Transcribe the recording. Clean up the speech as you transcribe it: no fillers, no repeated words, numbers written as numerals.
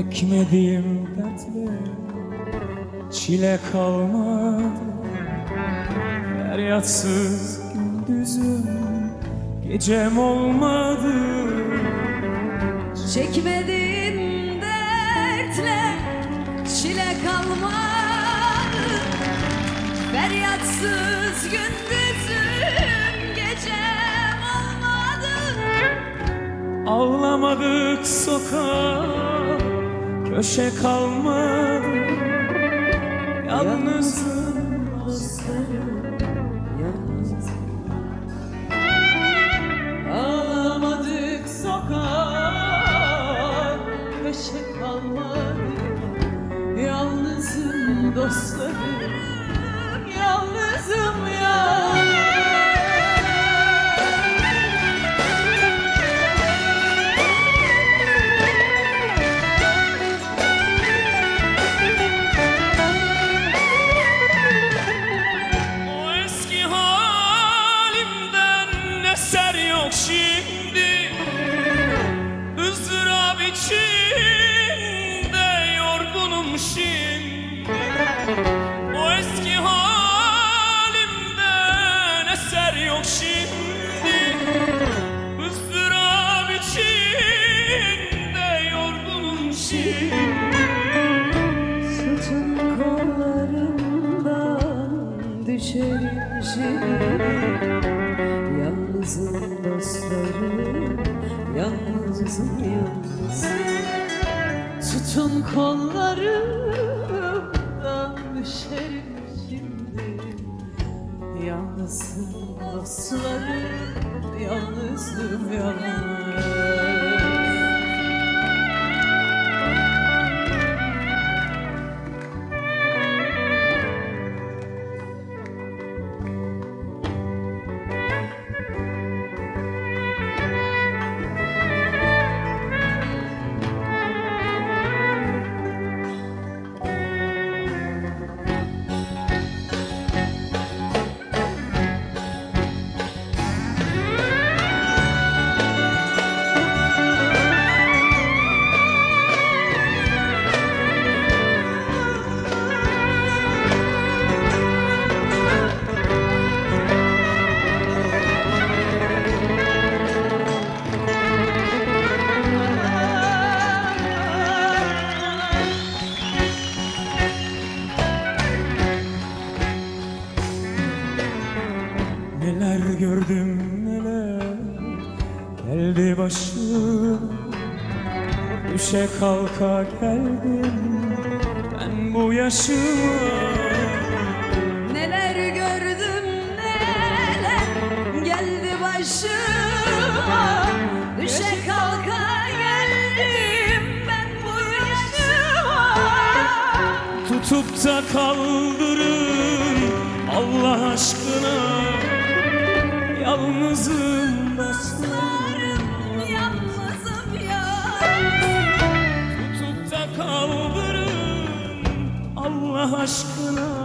Çekmediğim dertle çile kalmadı. Feryatsız gündüzüm gecem olmadı. Çekmediğim dertle çile kalmadı. Feryatsız gündüzüm gecem olmadı. Ağlamadık sokağa, köşe kalmadı. Yalnızım dostlarım, yalnız. Ağlamadık sokağa, köşe kalmadı. Yalnızım dostlarım, yalnızım ya. Eser yok şimdi, ızdırap içinde yorgunum şimdi. O eski halimden eser yok şimdi, ızdırap içinde yorgunum şimdi. Tutun kollarından düşerim şimdi. Yalnızım dostlarım, yalnızım yalnız. Tutun kollarımdan düşerim şimdi. Yalnızım dostlarım, yalnızım yalnız. Neler gördüm neler geldi başıma, düşe kalka geldim ben bu yaşıma. Neler gördüm neler geldi başıma, düşe kalka geldim ben bu yaşıma. Tutup da kaldırın Allah aşkına, yalnızım dostlarım, yalnızım ya. Tutup da kaldırın Allah aşkına,